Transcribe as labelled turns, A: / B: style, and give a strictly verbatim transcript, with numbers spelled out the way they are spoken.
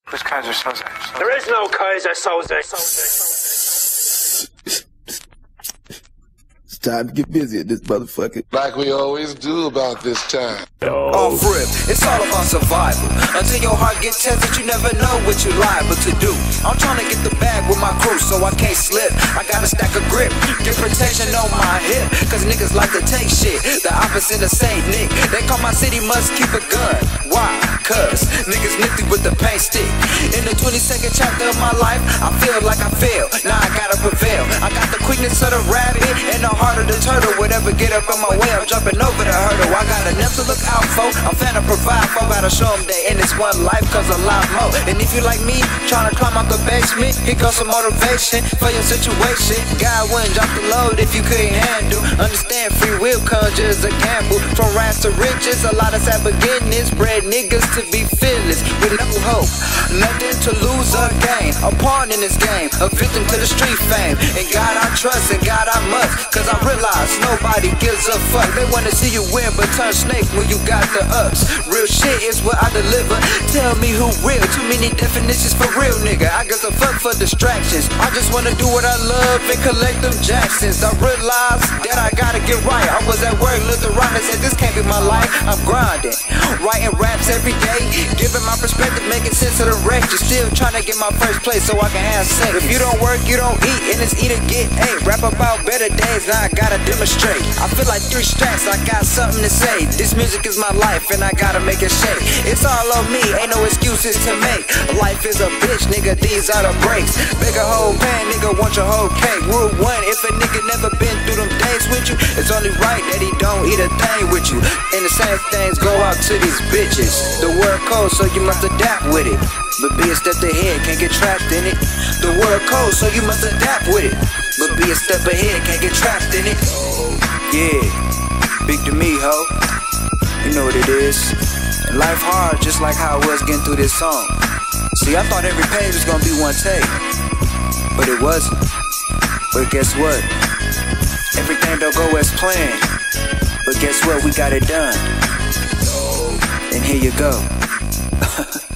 A: Who's Kaiser Soze?
B: There is no Kaiser Soze.
C: It's time to get busy at this motherfucker.
D: Like we always do about this time.
E: Off rip, it's all about survival. Until your heart gets tested, you never know what you're liable to do. I'm trying to get the bag with my crew, so I can't slip. I got a stack of grip, get protection on my hip. Cause niggas like to take shit, the opposite of Saint Nick. They call my city must keep a gun. Why? Cause niggas nifty with the paint stick. In the twenty-second chapter of my life, I feel like I failed. Now I gotta prevail. I got the quickness of the rabbit and the heart of the turtle. Whatever get up in my way, I'm jumping over the hurdle. I got enough to look out for. I'm finna provide for. Gotta show them that in this one life, cause a lot more. And if you like me, tryna climb out the basement, here goes some motivation for your situation. God wouldn't drop the load if you couldn't handle. Understand free will comes just a gamble. From rags to riches, a lot of sad beginnings bred niggas to be fearless with no hope, nothing to lose or gain. A pawn in this game, a victim to the street fame. And God I trust, and God I must, cause I realize nobody gives a fuck. They wanna see you win, but turn snake when you got the ups. Real shit is what I deliver. Tell me who real, too many definitions for real, nigga. I guess a fuck for distractions. I just wanna do what I love and collect them Jacksons. I realize that I gotta get right. I was at work, looked around and said this can't be my life. I'm grinding, writing raps every day, giving my perspective, making sense of the wreck. Just still trying to get my first place so I can have sex. If you don't work, you don't eat, and it's eat or get ate. Rap about better days, now I gotta demonstrate. I feel like three stacks, I got something to say. This music is my life, and I gotta make it shake. It's all on me, ain't no excuses to make. Life is a bitch, nigga, these are the breaks. Big a whole pan, nigga, want your whole cake. Rule one, if a nigga never been through them days with you, it's only right that he don't eat a thing with you. And the same things go out to these bitches. The word cold, so you must adapt with it. But be a step ahead, can't get trapped in it. The word cold, so you must adapt with it. But be a step ahead, can't get trapped in it. Yeah, big to me, ho. You know what it is. And life hard, just like how I was getting through this song. See, I thought every page was gonna be one take, but it wasn't. But guess what? Everything don't go as planned. But guess what? We got it done. And here you go.